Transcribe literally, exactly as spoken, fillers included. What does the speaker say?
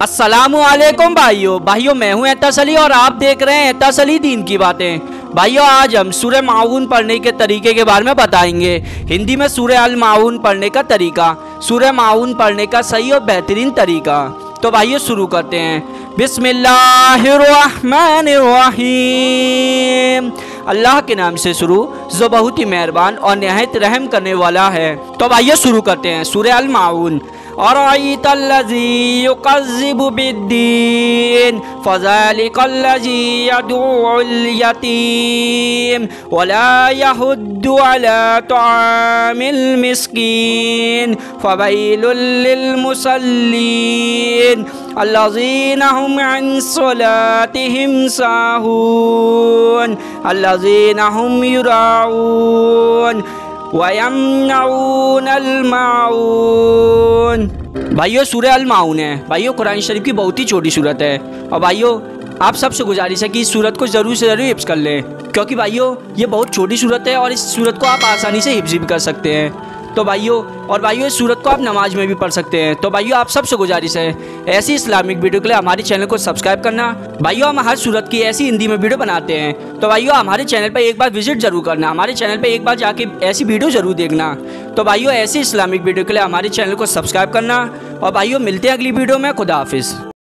अस्सलामु अलैकुम भाइयों भाइयों मैं हूं एतसली और आप देख रहे हैं एतसली दीन की बातें। भाइयों आज हम सूरह माऊन पढ़ने के तरीके के बारे में बताएंगे। हिंदी में सूरह अल माऊन पढ़ने का तरीका, सूरह माऊन पढ़ने का सही और बेहतरीन तरीका। तो भाइयों शुरू करते हैं। बिस्मिल्लाहिर्रहमानिर्रहीम, अल्लाह के नाम से शुरू जो बहुत ही मेहरबान और निहायत रहम करने वाला है। तो भाइयों शुरू करते हैं सूरह अल माऊन। अराइतल्लज़ी युकज़्ज़िबु बिद्दीन फ़ज़ालिकल्लज़ी यदउल यतीम वला यहुद्दु अला तआमिल मिस्कीन फ़वैलुल लिल मुसल्लीन अल्लज़ीना हुम अन सलातिहिम साहून अल्लज़ीना हुम युराऊन वयमनऊनल माऊन। भाइयों सूरह अल माऊन है भाइयों कुरान शरीफ की बहुत ही छोटी सूरत है। और भाइयों आप सबसे गुजारिश है कि इस सूरत को ज़रूर से ज़रूर हिफ्ज़ कर लें, क्योंकि भाइयों ये बहुत छोटी सूरत है और इस सूरत को आप आसानी से हिफ्ज़ भी कर सकते हैं। तो भाइयों और भाइयों इस सूरत को आप नमाज में भी पढ़ सकते हैं। तो भाइयों आप सबसे गुजारिश है ऐसी इस्लामिक वीडियो के लिए हमारे चैनल को सब्सक्राइब करना। भाइयों हम हर सूरत की ऐसी हिंदी में वीडियो बनाते हैं, तो भाइयों हमारे चैनल पर एक बार विजिट जरूर करना, हमारे चैनल पर एक बार जाके ऐसी वीडियो जरूर देखना। तो भाइयों ऐसी इस्लामिक वीडियो के लिए हमारे चैनल को सब्सक्राइब करना। और भाइयों मिलते हैं अगली वीडियो में। खुदा हाफिज़।